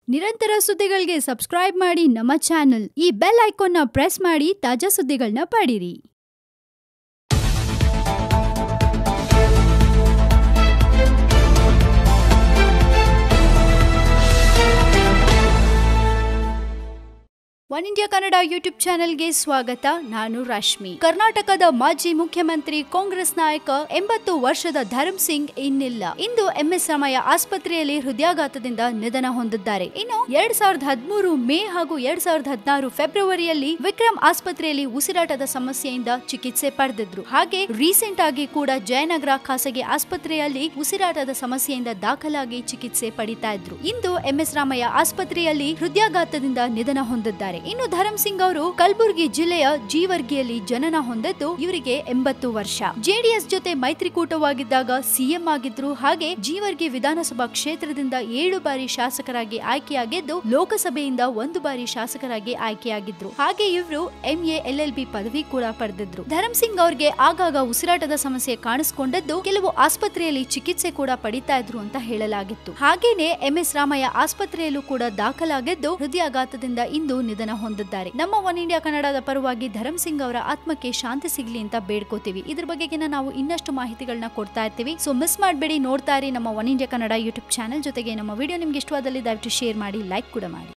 ನಿರಂತರ ಸುದ್ದಿಗಳಿಗೆ ಸಬ್ಸ್ಕ್ರೈಬ್ ಮಾಡಿ ನಮ್ಮ ಚಾನೆಲ್. ಈ ಬೆಲ್ ಐಕಾನ್ ನ ಪ್ರೆಸ್ ಮಾಡಿ ತಾಜಾ ಸುದ್ದಿಗಳನ್ನ ಪಡೆಯಿರಿ. ಒನ್ಇಂಡಿಯಾ ಕನ್ನಡ ಯೂಟ್ಯೂಬ್ ಚಾನೆಲ್ಗೆ ಸ್ವಾಗತ. ನಾನು ರಶ್ಮಿ. ಕರ್ನಾಟಕದ ಮಾಜಿ ಮುಖ್ಯಮಂತ್ರಿ ಕಾಂಗ್ರೆಸ್ ನಾಯಕ 80 ವರ್ಷದ ಧರಮ್ ಸಿಂಗ್ ಇನ್ನಿಲ್ಲ. ಇಂದು MS ರಾಮಯ್ಯ ಆಸ್ಪತ್ರೆಯಲ್ಲಿ ಹೃದಯಾಘಾತದಿಂದ ನಿಧನ ಹೊಂದಿದ್ದಾರೆ. ಇನ್ನು 2013 ಮೇ ಹಾಗೂ 2016 ಫೆಬ್ರವರಿಯಲ್ಲಿ ವಿಕ್ರಮ್ ಆಸ್ಪತ್ರೆಯಲ್ಲಿ ಉಸಿರಾಟದ ಸಮಸ್ಯೆಯಿಂದ ಚಿಕಿತ್ಸೆ ಪಡೆದಿದ್ರು. ಹಾಗೆ ರೀಸೆಂಟ್ ಆಗಿ ಕೂಡ ಜಯನಗರ ಖಾಸಗಿ ಆಸ್ಪತ್ರೆಯಲ್ಲಿ ಉಸಿರಾಟದ ಸಮಸ್ಯೆಯಿಂದ ದಾಖಲಾಗಿ ಚಿಕಿತ್ಸೆ ಪಡಿತಾ ಇದ್ರು. ಇಂದು MS ರಾಮಯ್ಯ ಆಸ್ಪತ್ರೆಯಲ್ಲಿ ಹೃದಯಾಘಾತದಿಂದ ನಿಧನ ಹೊಂದಿದ್ದಾರೆ. ಇನ್ನು ಧರಮ್ ಸಿಂಗ್ ಅವರು ಕಲಬುರಗಿ ಜಿಲ್ಲೆಯ ಜೀವರ್ಗಿಯಲ್ಲಿ ಜನನ ಹೊಂದಿದ್ದು ಇವರಿಗೆ 80 ವರ್ಷ. ಜೆಡಿಎಸ್ ಜೊತೆ ಮೈತ್ರಿಕೂಟವಾಗಿದ್ದಾಗ ಸಿಎಂ ಆಗಿದ್ರು. ಹಾಗೆ ಜೀವರ್ಗಿ ವಿಧಾನಸಭಾ ಕ್ಷೇತ್ರದಿಂದ 7 ಬಾರಿ ಶಾಸಕರಾಗಿ ಆಯ್ಕೆಯಾಗಿದ್ದು ಲೋಕಸಭೆಯಿಂದ 1 ಬಾರಿ ಶಾಸಕರಾಗಿ ಆಯ್ಕೆಯಾಗಿದ್ರು. ಹಾಗೆ ಇವರು MA LLB ಪದವಿ ಕೂಡ ಪಡೆದಿದ್ರು. ಧರಮ್ ಸಿಂಗ್ ಅವರಿಗೆ ಆಗಾಗ ಉಸಿರಾಟದ ಸಮಸ್ಯೆ ಕಾಣಿಸಿಕೊಂಡಿದ್ದು ಕೆಲವು ಆಸ್ಪತ್ರೆಯಲ್ಲಿ ಚಿಕಿತ್ಸೆ ಕೂಡ ಪಡಿತಾ ಇದ್ರು ಅಂತ ಹೇಳಲಾಗಿತ್ತು. ಹಾಗೇನೆ MS ರಾಮಯ್ಯ ಆಸ್ಪತ್ರೆಯಲ್ಲೂ ಕೂಡ ದಾಖಲಾಗಿದ್ದು ಹೃದಯಾಘಾತದಿಂದ ಇಂದು ನಿಧನ ಹೊಂದಿದ್ದಾರೆ. ನಮ್ಮ ಒನ್ ಇಂಡಿಯಾ ಕನ್ನಡದ ಪರವಾಗಿ ಧರಮ್ ಸಿಂಗ್ ಅವರ ಆತ್ಮಕ್ಕೆ ಶಾಂತಿ ಸಿಗ್ಲಿ ಅಂತ ಬೇಡ್ಕೋತೀವಿ. ಇದ್ರ ಬಗೆಗಿನ ನಾವು ಇನ್ನಷ್ಟು ಮಾಹಿತಿಗಳನ್ನ ಕೊಡ್ತಾ ಇರ್ತೀವಿ. ಸೊ ಮಿಸ್ ಮಾಡಬೇಡಿ, ನೋಡ್ತಾ ಇರಿ ನಮ್ಮ one India Kannada YouTube channel. ಜೊತೆಗೆ ನಮ್ಮ ವಿಡಿಯೋ ನಿಮ್ಗೆ ಇಷ್ಟವಾದಲ್ಲಿ ದಯವಿಟ್ಟು ಶೇರ್ ಮಾಡಿ, ಲೈಕ್ ಕೂಡ ಮಾಡಿ.